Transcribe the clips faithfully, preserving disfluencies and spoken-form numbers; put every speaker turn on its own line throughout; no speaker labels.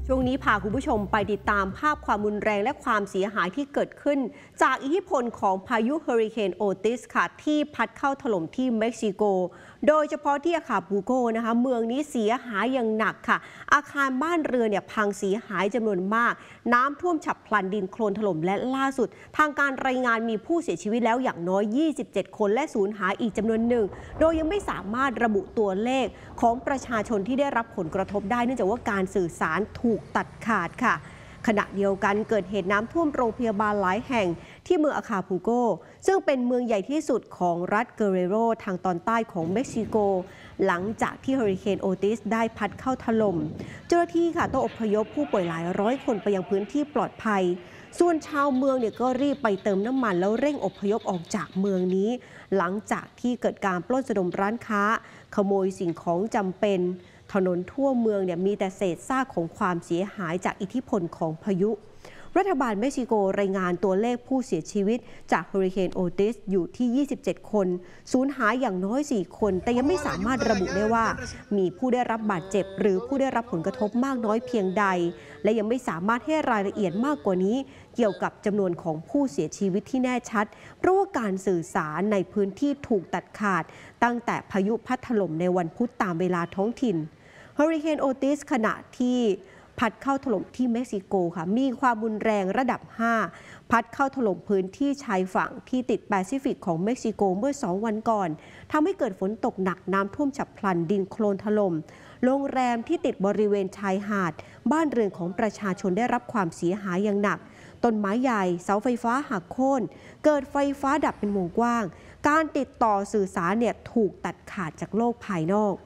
ช่วงนี้พาคุณผู้ชมไปติดตามภาพความรุนแรงและความเสียหายที่เกิดขึ้นจากอิทธิพลของพายุเฮอริเคนโอติสค่ะที่พัดเข้าถล่มที่เม็กซิโกโดยเฉพาะที่อาคาบูโกนะคะเมืองนี้เสียหายอย่างหนักค่ะอาคารบ้านเรือนเนี่ยพังเสียหายจำนวนมากน้ำท่วมฉับพลันดินโคลนถล่มและล่าสุดทางการรายงานมีผู้เสียชีวิตแล้วอย่างน้อยยี่สิบเจ็ดคนและสูญหายอีกจำนวนหนึ่งโดยยังไม่สามารถระบุตัวเลขของประชาชนที่ได้รับผลกระทบได้เนื่องจากว่าการสื่อสารถูกตัดขาดค่ะขณะเดียวกันเกิดเหตุน้ำท่วมโรงพยาบาลหลายแห่งที่เมืองอาคาพูโกซึ่งเป็นเมืองใหญ่ที่สุดของรัฐเกเรโรทางตอนใต้ของเม็กซิโกหลังจากที่เฮอริเคนโอติสได้พัดเข้าถล่มเจ้าหน้าที่ค่ะต้องอพยพผู้ป่วยหลายร้อยคนไปยังพื้นที่ปลอดภัยส่วนชาวเมืองเนี่ยก็รีบไปเติมน้ำมันแล้วเร่งอพยพออกจากเมืองนี้หลังจากที่เกิดการปล้นสะดมร้านค้าขโมยสิ่งของจำเป็นถนนทั่วเมืองเนี่ยมีแต่เศษซากของความเสียหายจากอิทธิพลของพายุรัฐบาลเม็กซิโกรายงานตัวเลขผู้เสียชีวิตจากเฮอริเคนโอติสอยู่ที่ยี่สิบเจ็ดคนสูญหายอย่างน้อยสี่คนแต่ยังไม่สามารถระบุได้ว่ามีผู้ได้รับบาดเจ็บหรือผู้ได้รับผลกระทบมากน้อยเพียงใดและยังไม่สามารถให้รายละเอียดมากกว่านี้เกี่ยวกับจำนวนของผู้เสียชีวิตที่แน่ชัดเพราะว่าการสื่อสารในพื้นที่ถูกตัดขาดตั้งแต่พายุพัดถล่มในวันพุธตามเวลาท้องถิ่นเฮอริเคนโอติสขณะที่พัดเข้าถล่มที่เม็กซิโกค่ะมีความรุนแรงระดับห้าพัดเข้าถล่มพื้นที่ชายฝั่งที่ติดแปซิฟิกของเม็กซิโกเมื่อสองวันก่อนทำให้เกิดฝนตกหนักน้ำท่วมฉับพลันดินโคลนถล่มโรงแรมที่ติดบริเวณชายหาดบ้านเรือนของประชาชนได้รับความเสียหายอย่างหนักต้นไม้ใหญ่เสาไฟฟ้าหักโค่นเกิดไฟฟ้าดับเป็นวงกว้างการติดต่อสื่อสารเนี่ยถูกตัดขาดจากโลกภายนอก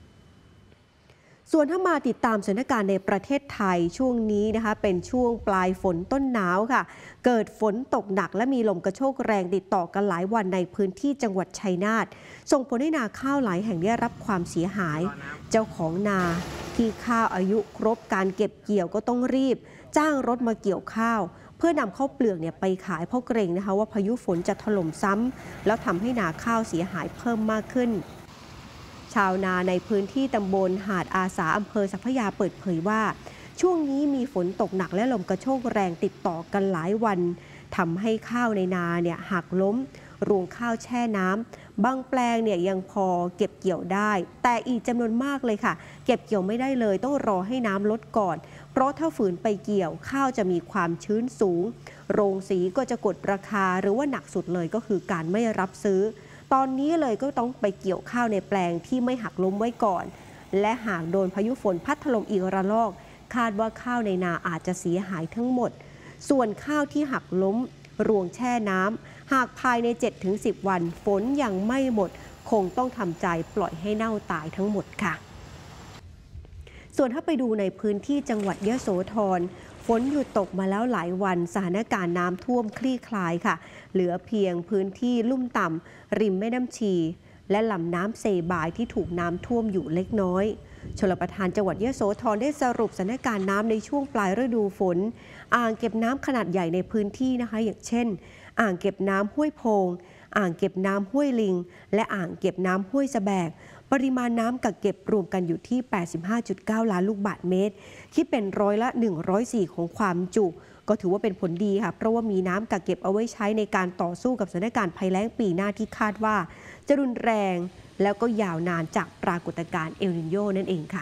ส่วนถ้ามาติดตามสถานการณ์ในประเทศไทยช่วงนี้นะคะเป็นช่วงปลายฝนต้นหนาวค่ะเกิดฝนตกหนักและมีลมกระโชกแรงติดต่อกันหลายวันในพื้นที่จังหวัดชัยนาทส่งผลให้นาข้าวหลายแห่งได้รับความเสียหายเจ้าของนาที่ข้าวอายุครบการเก็บเกี่ยวก็ต้องรีบจ้างรถมาเกี่ยวข้าวเพื่อนำข้าวเปลือกเนี่ยไปขายเพราะเกรงนะคะว่าพายุฝนจะถล่มซ้ำแล้วทำให้นาข้าวเสียหายเพิ่มมากขึ้นชาวนาในพื้นที่ตำบลหาดอาสาอำเภอสัพพยาเปิดเผยว่าช่วงนี้มีฝนตกหนักและลมกระโชกแรงติดต่อกันหลายวันทำให้ข้าวในนาเนี่ยหักล้มรวงข้าวแช่น้ำบางแปลงเนี่ยยังพอเก็บเกี่ยวได้แต่อีกจำนวนมากเลยค่ะเก็บเกี่ยวไม่ได้เลยต้องรอให้น้ำลดก่อนเพราะถ้าฝืนไปเกี่ยวข้าวจะมีความชื้นสูงโรงสีก็จะกดราคาหรือว่าหนักสุดเลยก็คือการไม่รับซื้อตอนนี้เลยก็ต้องไปเกี่ยวข้าวในแปลงที่ไม่หักล้มไว้ก่อนและหากโดนพายุฝนพัดถล่มอีกระลอกคาดว่าข้าวในนาอาจจะเสียหายทั้งหมดส่วนข้าวที่หักล้มรวงแช่น้ำหากภายใน เจ็ดถึงสิบ วันฝนยังไม่หมดคงต้องทำใจปล่อยให้เน่าตายทั้งหมดค่ะส่วนถ้าไปดูในพื้นที่จังหวัดยโสธรฝนหยุดตกมาแล้วหลายวันสถานการณ์น้ำท่วมคลี่คลายค่ะเหลือเพียงพื้นที่ลุ่มต่ำริมแม่น้ำชีและลำน้ำเซบายที่ถูกน้ำท่วมอยู่เล็กน้อยชลประทานจังหวัดยโสธรได้สรุปสถานการณ์น้ำในช่วงปลายฤดูฝนอ่างเก็บน้ำขนาดใหญ่ในพื้นที่นะคะอย่างเช่นอ่างเก็บน้ำห้วยโพงอ่างเก็บน้ำห้วยลิงและอ่างเก็บน้ำห้วยสะแบกปริมาณน้ำกักเก็บรวมกันอยู่ที่ แปดสิบห้าจุดเก้า ล้านลูกบาศก์เมตรคิดเป็นร้อยละหนึ่งร้อยสี่ของความจุก็ถือว่าเป็นผลดีค่ะเพราะว่ามีน้ำกักเก็บเอาไว้ใช้ในการต่อสู้กับสถานการณ์ภัยแล้งปีหน้าที่คาดว่าจะรุนแรงแล้วก็ยาวนานจากปรากฏการณ์เอลนิโญนั่นเองค่ะ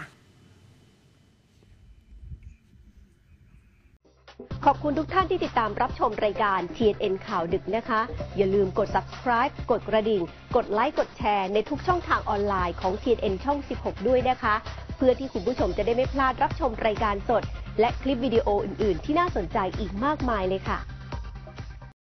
ขอบคุณทุกท่านที่ติดตามรับชมรายการ ที เอ็น เอ็น ข่าวดึกนะคะอย่าลืมกด ซับสไครบ์ กดกระดิ่งกดไลค์กดแชร์ในทุกช่องทางออนไลน์ของ ที เอ็น เอ็น ช่อง สิบหก ด้วยนะคะเพื่อที่คุณผู้ชมจะได้ไม่พลาดรับชมรายการสดและคลิปวิดีโออื่นๆที่น่าสนใจอีกมากมายเลยค่ะ